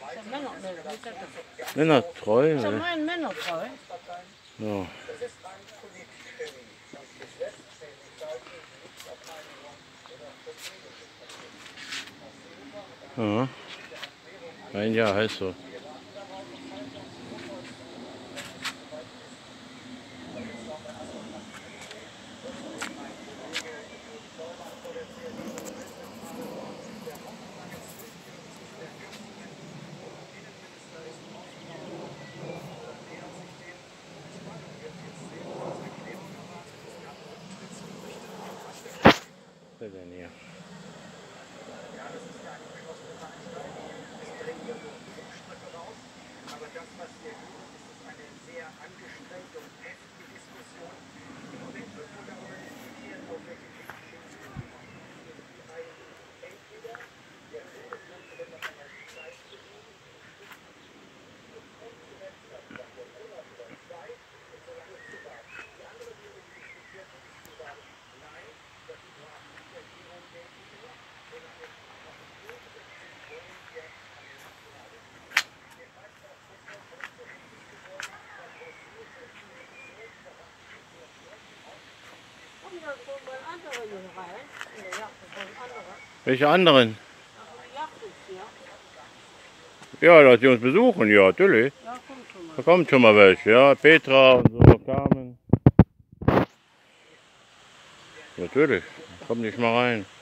Männertreu, Das ist oder? mein Männertreu. Ja. Ja. Ein Jahr heißt so. Was ist denn hier? Aber das, was wir tun, ist eine sehr angestrengte und heftige Diskussion. Im Moment wird nur darüber diskutiert, auf welche Weg entweder der Bundeskanzler noch einmal die Zeit zu nehmen, davon Monat oder zwei, und so lange zu warten. Die andere Theorie, die diskutiert wird, ist zu sagen, nein, das ist nur eine Regierung der EU, sondern es ist eine Grundsätze wollen wir eine nationale. Der Beitrag muss noch so heftig geworden, dass aus Kommen da so mal andere hier rein? In der Yacht ist ein anderer. Welche anderen? Aber die Yacht ist hier. Ja, dass die uns besuchen, ja, natürlich. Ja, kommt schon mal. Da kommt schon mal welche, ja. Petra und so, Carmen. Natürlich, komm nicht mal rein.